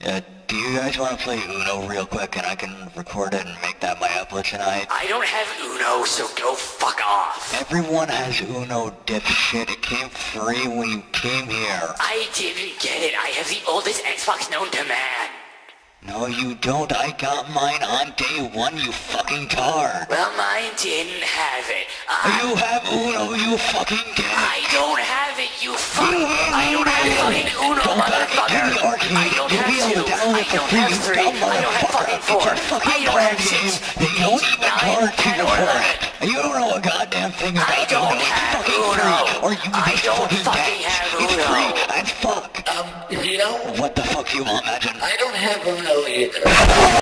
Do you guys want to play Uno real quick and I can record it and make that my upload tonight? I don't have Uno, so go fuck off. Everyone has Uno, dipshit. It came free when you came here. I didn't get it. I have the oldest Xbox known to man. No, you don't. I got mine on day one, you fucking tar. Well, mine didn't have it. You have Uno, you fucking dick. I don't have it, you fuck. I don't have fucking Uno, motherfucker. I don't have two. I don't have three. I don't have fucking four. I don't have six. They don't even card to your forehead. You don't know a goddamn thing about I don't have Uno. Or you I don't fucking have It's Uno. free as fuck. You know, What the fuck you want, Majin? I don't have Uno either.